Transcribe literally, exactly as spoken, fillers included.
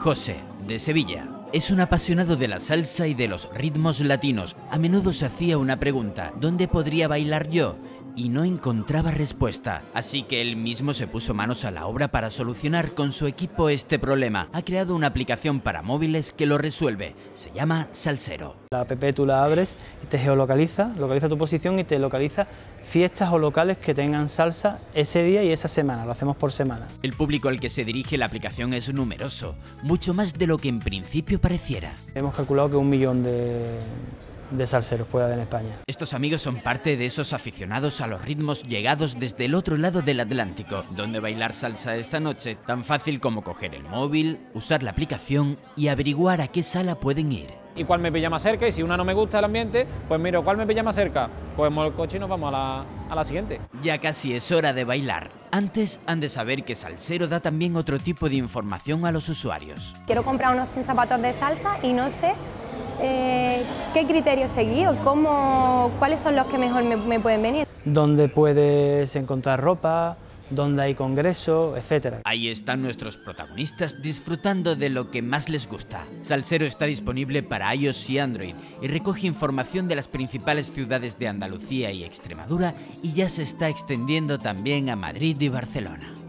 José, de Sevilla, es un apasionado de la salsa y de los ritmos latinos. A menudo se hacía una pregunta: ¿dónde podría bailar yo? Y no encontraba respuesta, así que él mismo se puso manos a la obra para solucionar con su equipo este problema. Ha creado una aplicación para móviles que lo resuelve. Se llama Salsero. La app tú la abres y te geolocaliza, localiza tu posición y te localiza fiestas o locales que tengan salsa ese día y esa semana. Lo hacemos por semana. El público al que se dirige la aplicación es numeroso, mucho más de lo que en principio pareciera. Hemos calculado que un millón de... de salseros puede haber en España. Estos amigos son parte de esos aficionados a los ritmos llegados desde el otro lado del Atlántico. ¿Dónde bailar salsa esta noche? Tan fácil como coger el móvil, usar la aplicación y averiguar a qué sala pueden ir. Y cuál me pilla más cerca, y si una no me gusta el ambiente, pues miro cuál me pilla más cerca. Cogemos el coche y nos vamos a la, a la siguiente. Ya casi es hora de bailar. Antes han de saber que Salsero da también otro tipo de información a los usuarios. Quiero comprar unos zapatos de salsa y no sé Eh, ¿qué criterios seguir o cómo, cuáles son los que mejor me, me pueden venir? Dónde puedes encontrar ropa, dónde hay congresos, etcétera. Ahí están nuestros protagonistas disfrutando de lo que más les gusta. Salsero está disponible para iOS y Android y recoge información de las principales ciudades de Andalucía y Extremadura, y ya se está extendiendo también a Madrid y Barcelona.